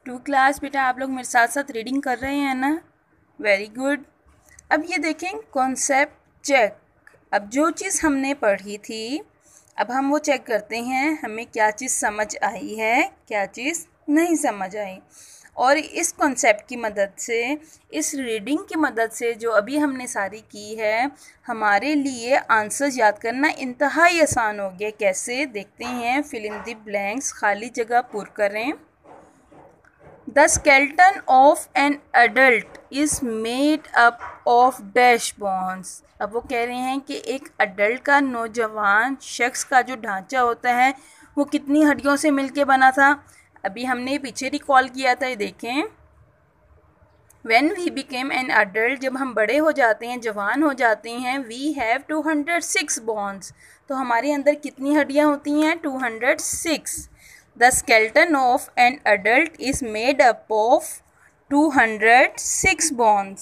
To class बेटा आप लोग मेरे साथ साथ रीडिंग कर रहे हैं ना। Very good. अब ये देखें कॉन्सेप्ट चेक। अब जो चीज़ हमने पढ़ी थी अब हम वो चेक करते हैं हमें क्या चीज़ समझ आई है क्या चीज़ नहीं समझ आई। और इस कॉन्सेप्ट की मदद से इस रीडिंग की मदद से जो अभी हमने सारी की है हमारे लिए आंसर्स याद करना इंतहाई आसान हो गया। कैसे देखते हैं। फिल इन द ब्लैंक्स, खाली जगह पूर करें। The skeleton of an adult is made up of dash bones। अब वो कह रहे हैं कि एक अडल्ट का, नौजवान शख्स का जो ढांचा होता है वो कितनी हड्डियों से मिलके बना था। अभी हमने पीछे रिकॉल किया था, ये देखें। When we became an adult, जब हम बड़े हो जाते हैं, जवान हो जाते हैं, we have 206 bones। तो हमारे अंदर कितनी हड्डियाँ होती हैं? 206। The skeleton of an adult is made up of 206 bones।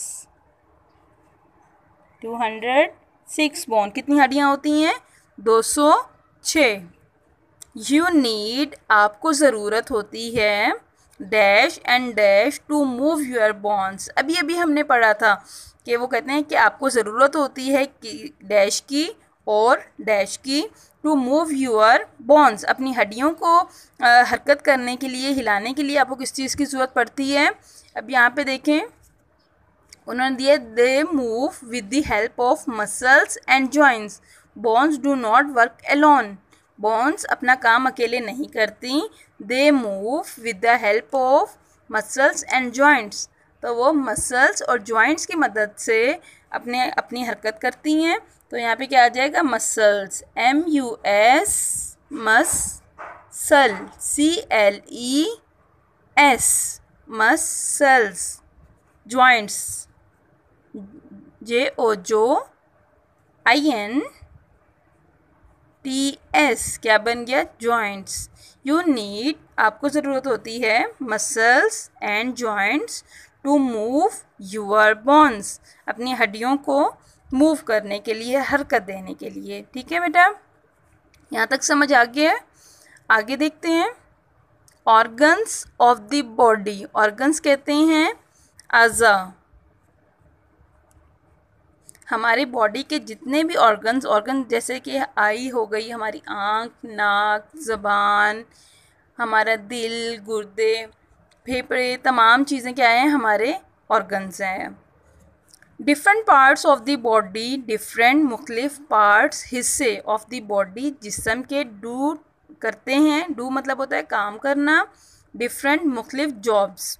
206 bone. कितनी हड्डियाँ होती हैं? 206। You need, आपको ज़रूरत होती है, dash and dash to move your bones. अभी अभी हमने पढ़ा था कि वो कहते हैं कि आपको ज़रूरत होती है कि डैश की और डैश की टू मूव यूर बोन्स। अपनी हड्डियों को हरकत करने के लिए, हिलाने के लिए आपको किस चीज़ की ज़रूरत पड़ती है। अब यहाँ पे देखें उन्होंने दिया they move with the help of muscles and joints. Bones do not work alone. बोन्स अपना काम अकेले नहीं करती। They move with the help of muscles and joints. तो वो मसल्स और जॉइंट्स की मदद से अपनी हरकत करती हैं। तो यहाँ पे क्या आ जाएगा? Muscles, MUS, muscle, CLES, muscles. Joints, JOINTS, क्या बन गया? जॉइंट्स। यू नीड, आपको ज़रूरत होती है, muscles and joints to move your bones. अपनी हड्डियों को मूव करने के लिए, हरकत देने के लिए। ठीक है बेटा, यहाँ तक समझ आ गया है। आगे देखते हैं। Organs of the body. Organs कहते हैं अज़ा। हमारी बॉडी के जितने भी ऑर्गन जैसे कि आई हो गई, हमारी आँख, नाक, ज़बान, हमारा दिल, गुर्दे, फेफड़े, तमाम चीज़ें क्या हैं? हमारे ऑर्गन्स हैं। Different parts of the body, different मुख्तलिफ पार्ट्स, हिस्से ऑफ द बॉडी जिस्म के डू करते हैं। डू मतलब होता है काम करना। डिफरेंट मुख्तलिफ jobs.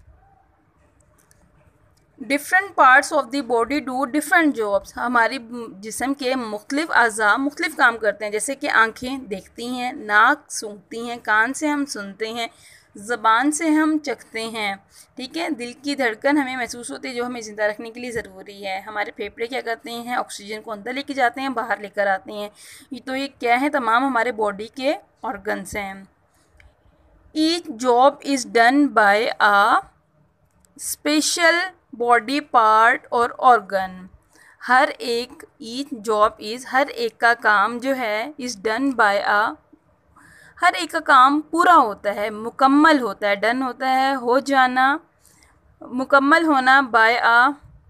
Different parts of the body do different jobs. हमारी जिस्म के मुख्तलिफ अज़ा मुख्तलिफ काम करते हैं। जैसे कि आँखें देखती हैं, नाक सूंघती हैं, कान से हम सुनते हैं, ज़बान से हम चखते हैं। ठीक है। दिल की धड़कन हमें महसूस होती है जो हमें ज़िंदा रखने के लिए ज़रूरी है। हमारे फेफड़े क्या करते हैं? ऑक्सीजन को अंदर लेके जाते हैं, बाहर लेकर आते हैं। तो ये क्या है? तमाम हमारे बॉडी के ऑर्गन्स हैं। Each job is done by a special body part और ऑर्गन। हर एक, ईच जॉब इज़, हर एक का काम जो है, इज़ डन बाय आ, हर एक का काम पूरा होता है, मुकम्मल होता है। डन होता है हो जाना, मुकम्मल होना, by a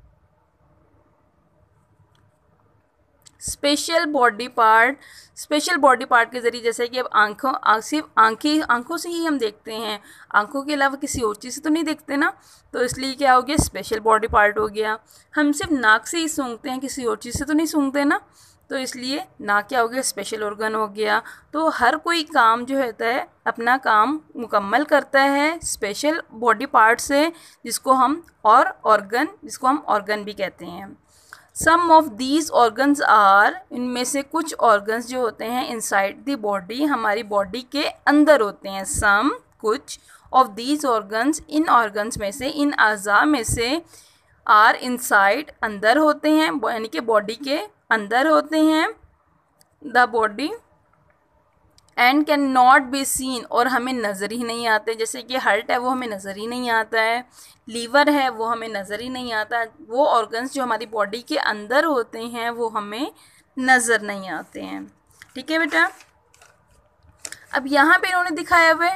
special body part. Special body part के ज़रिए, जैसे कि अब सिर्फ आँखों से ही हम देखते हैं, आँखों के अलावा किसी और चीज़ से तो नहीं देखते ना। तो इसलिए क्या हो गया? स्पेशल बॉडी पार्ट हो गया। हम सिर्फ नाक से ही सूंघते हैं, किसी और चीज़ से तो नहीं सूंघते ना। तो इसलिए नाक क्या हो गया? स्पेशल ऑर्गन हो गया। तो हर कोई काम जो होता है अपना काम मुकम्मल करता है स्पेशल बॉडी पार्ट से, जिसको हम ऑर्गन भी कहते हैं। Some of these organs are, इनमें से कुछ ऑर्गन्स जो होते हैं, इनसाइड द बॉडी, हमारी बॉडी के अंदर होते हैं। सम, कुछ, ऑफ दीज ऑर्गन्स, इन ऑर्गन्स में से, इन अज़ा में से, आर इनसाइड, अंदर होते हैं, यानी कि बॉडी के अंदर होते हैं, the body, and can not be seen, और हमें नज़र ही नहीं आते। जैसे कि हार्ट है वो हमें नज़र ही नहीं आता है, लीवर है वो हमें नज़र ही नहीं आता। वो ऑर्गन्स जो हमारी बॉडी के अंदर होते हैं वो हमें नज़र नहीं आते हैं। ठीक है बेटा। अब यहाँ पे इन्होंने दिखाया हुआ है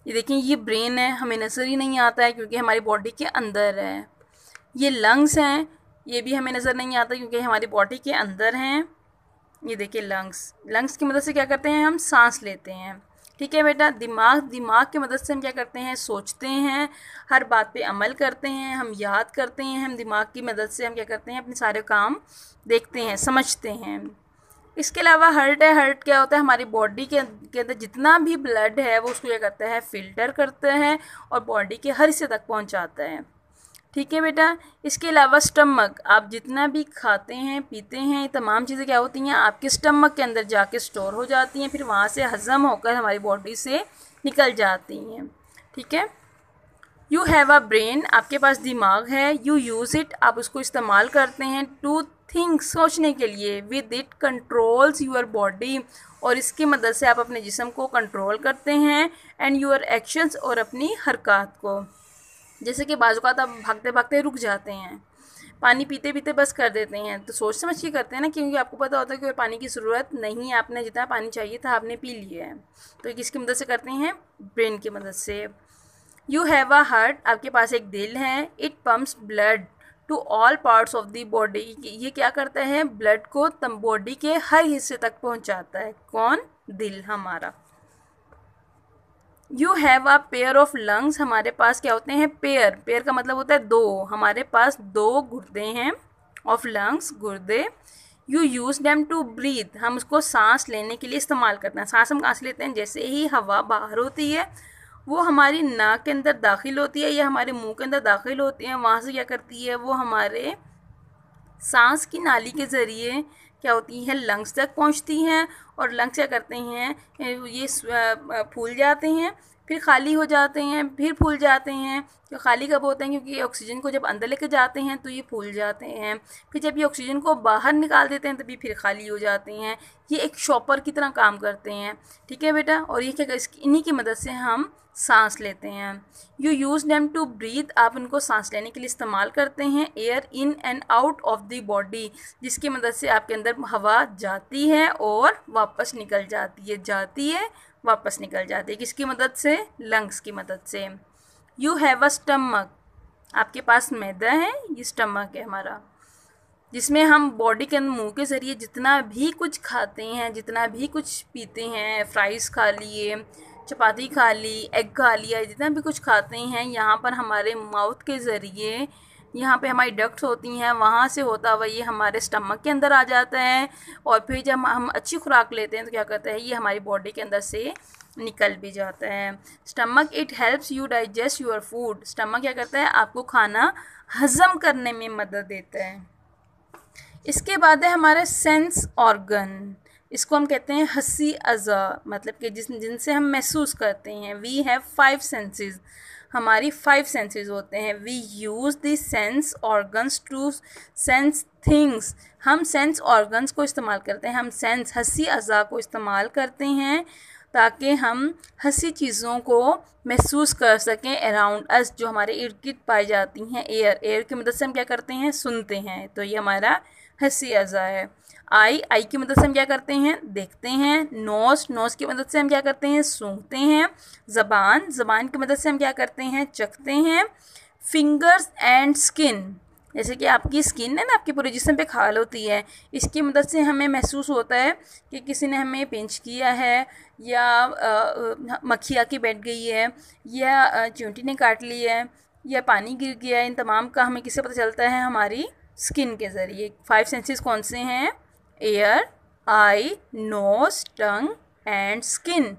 ये देखें, ये ब्रेन है, हमें नज़र ही नहीं आता है क्योंकि हमारी बॉडी के अंदर है। ये लंग्स हैं, ये भी हमें नज़र नहीं आता क्योंकि हमारी बॉडी के अंदर हैं। ये देखिए लंग्स की मदद से क्या करते हैं, हम सांस लेते हैं। ठीक है बेटा। दिमाग की मदद से हम क्या करते हैं, सोचते हैं, हर बात पे अमल करते हैं, हम याद करते हैं। हम दिमाग की मदद से हम क्या करते हैं, अपने सारे काम देखते हैं, समझते हैं। इसके अलावा हार्ट क्या होता है, हमारी बॉडी के अंदर जितना भी ब्लड है वो उसको क्या करता है, फ़िल्टर करता है और बॉडी के हर हिस्से तक पहुंचाता है। ठीक है बेटा। इसके अलावा स्टमक, आप जितना भी खाते हैं पीते हैं, ये तमाम चीज़ें क्या होती हैं, आपके स्टमक के अंदर जाके स्टोर हो जाती हैं, फिर वहाँ से हज़म होकर हमारी बॉडी से निकल जाती हैं। ठीक है। यू हैव अ ब्रेन, आपके पास दिमाग है। यू यूज़ इट, आप उसको इस्तेमाल करते हैं। टू थिंक, सोचने के लिए। With it controls your body, और इसकी मदद से आप अपने जिस्म को कंट्रोल करते हैं। एंड यूर एक्शंस, और अपनी हरकत को। जैसे कि बाज़ औक़ात आप भागते भागते रुक जाते हैं, पानी पीते पीते बस कर देते हैं, तो सोच समझ के करते हैं ना, क्योंकि आपको पता होता है कि पानी की ज़रूरत नहीं है, आपने जितना पानी चाहिए था आपने पी लिया है। तो ये किसकी मदद से करते हैं, ब्रेन की मदद से। यू हैव अ हार्ट, आपके पास एक दिल है। It pumps blood to all parts of the body, ये क्या करता है, ब्लड को बॉडी के हर हिस्से तक पहुंचाता है। कौन, दिल हमारा। You have a pair of lungs, हमारे पास क्या होते हैं, पेयर का मतलब होता है दो, हमारे पास दो गुर्दे हैं। ऑफ लंग्स, गुर्दे। You use them to breathe, हम उसको सांस लेने के लिए इस्तेमाल करते हैं। सांस हम कहाँ से लेते हैं, जैसे ही हवा बाहर होती है वो हमारी नाक के अंदर दाखिल होती है या हमारे मुंह के अंदर दाखिल होती है, वहाँ से क्या करती है, वो हमारे सांस की नाली के ज़रिए क्या होती है, लंग्स तक पहुंचती हैं। और लंग्स क्या करते हैं, ये फूल जाते हैं, फिर खाली हो जाते हैं, फिर फूल जाते हैं। तो खाली कब होते हैं, क्योंकि ऑक्सीजन को जब अंदर लेके जाते हैं तो ये फूल जाते हैं, फिर जब ये ऑक्सीजन को बाहर निकाल देते हैं तभी फिर खाली हो जाते हैं। ये एक शॉपर की तरह काम करते हैं। ठीक है बेटा। और ये क्या, इन्हीं की मदद से हम सांस लेते हैं। You use them to breathe, आप उनको सांस लेने के लिए इस्तेमाल करते हैं। Air in and out of the body, जिसकी मदद से आपके अंदर हवा जाती है और वापस निकल जाती है, वापस निकल जाती है। किसकी मदद से, लंग्स की मदद से। यू हैव अ स्टमक, आपके पास मैदा है, ये स्टमक है हमारा, जिसमें हम बॉडी के अंदर मुंह के ज़रिए जितना भी कुछ खाते हैं, जितना भी कुछ पीते हैं, फ्राइज़ खा लिए, चपाती खा ली, एग खा लिया, जितना भी कुछ खाते हैं, यहाँ पर हमारे माउथ के ज़रिए, यहाँ पे हमारी डक्ट्स होती हैं, वहाँ से होता हुआ ये हमारे स्टमक के अंदर आ जाता है। और फिर जब हम अच्छी खुराक लेते हैं तो क्या करता है, ये हमारी बॉडी के अंदर से निकल भी जाता है। Stomach, it helps you digest your food, stomach क्या करता है, आपको खाना हज़म करने में मदद देता है। इसके बाद है हमारे सेंस ऑर्गन, इसको हम कहते हैं हसी अज़ा, मतलब कि जिनसे हम महसूस करते हैं। वी हैव 5 सेंसेस, हमारी 5 सेंसेस होते हैं। We use the sense organs to sense things, हम सेंस ऑर्गन्स को इस्तेमाल करते हैं, हम सेंस हसी अज़ा को इस्तेमाल करते हैं ताकि हम हंसी चीज़ों को महसूस कर सकें अराउंड अस, जो हमारे इर्द गिर्द पाई जाती हैं। एयर की मदद से हम क्या करते हैं, सुनते हैं, तो ये हमारा हंसी अज़ा है। आई की मदद से हम क्या करते हैं, देखते हैं। नोज़ की मदद से हम क्या करते हैं, सूंघते हैं। ज़बान की मदद से हम क्या करते हैं, चखते हैं। फिंगर्स एंड स्किन, जैसे कि आपकी स्किन है ना, आपके पूरे जिस्म पे खाल होती है, इसकी मदद से हमें महसूस होता है कि किसी ने हमें पिंच किया है, या मक्खी आके बैठ गई है, या चींटी ने काट ली है, या पानी गिर गया है। इन तमाम का हमें किससे पता चलता है, हमारी स्किन के ज़रिए। 5 सेंसेस कौन से हैं, ear, eye, nose, tongue and skin.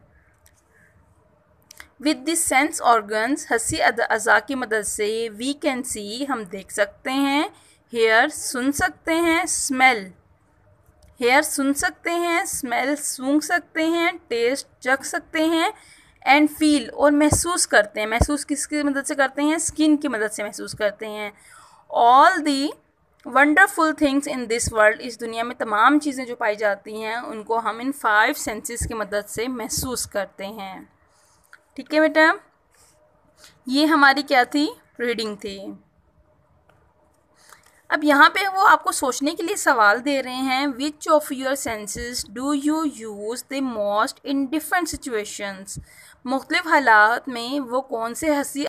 With this sense organs, हंसी अज़ा की मदद से, वी कैन सी, हम देख सकते हैं। हेयर, सुन सकते हैं। स्मेल, हेयर सुन सकते हैं, स्मेल सूंघ सकते हैं, टेस्ट चख सकते हैं। एंड फील, और महसूस करते हैं। महसूस किसकी मदद से करते हैं, स्किन की मदद से महसूस करते हैं। All the wonderful things in this world, इस दुनिया में तमाम चीज़ें जो पाई जाती हैं उनको हम इन 5 सेंसेस की मदद से महसूस करते हैं। ठीक है बेटा, ये हमारी क्या थी, रीडिंग थी। अब यहाँ पे वो आपको सोचने के लिए सवाल दे रहे हैं, which of your senses do you use the most in different situations. मुख्तलिफ हालात में वो कौन से हंसी